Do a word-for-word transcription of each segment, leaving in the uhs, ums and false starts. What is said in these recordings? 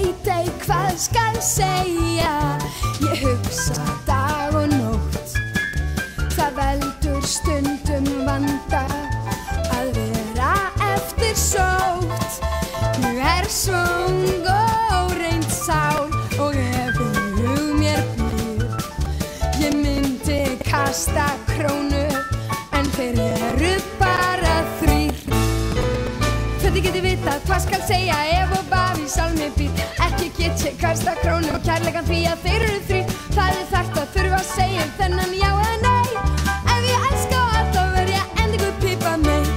Veit ei hvað skal segja, ég hugsa dag og nótt. Það veldur stundum vanda að vera eftirsótt. Ég er svöng og reynd sál og ef í hug mér býr, ég myndi kasta krónu en þeir eru bara þrír. Hvernig get ég vitað hvað skal segja ef og baf í sálmi býr? Ekki get ég kasta krónu og kærleikann því að þeir eru þrír. Það er þarft að þurfa að segja um þennan já eða nei. Ef ég elska og alltaf verð ég endingu pípa mig.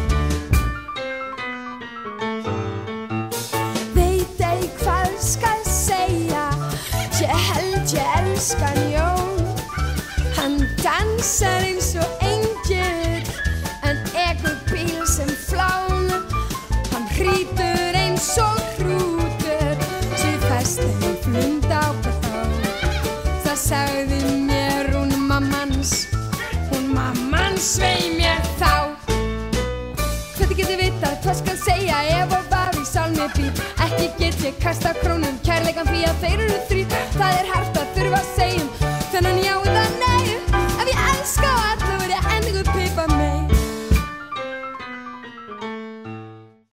Veit ei hvað skal segja, ég held ég elska hann Jón. Hann dansar eins og engill en ekur bíl sem flán. Hann hrýtur eins og hrútur sem festi flund á þá. Það sagði mér hún mammans, hún mammans svei mér þá. Hvernig get ég vitað hvað skal segja ef og baf í sálmi býr? Ekki get ég kasta krónum kærleikann því að þeir eru þrír.